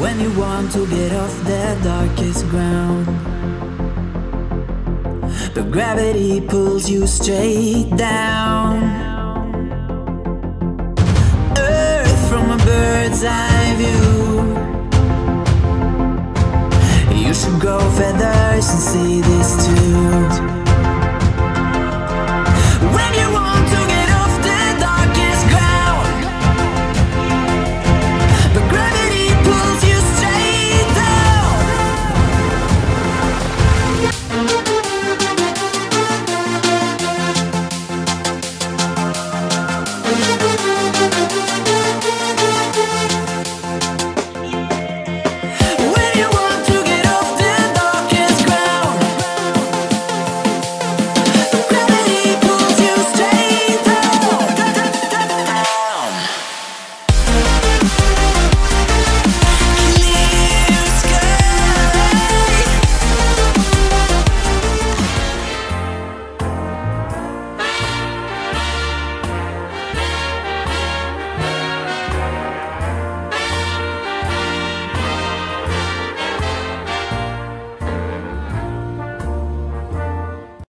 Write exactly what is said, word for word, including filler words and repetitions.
when you want to get off the darkest ground, but gravity pulls you straight down. Earth from a bird's eye view. You should grow feathers and see this too.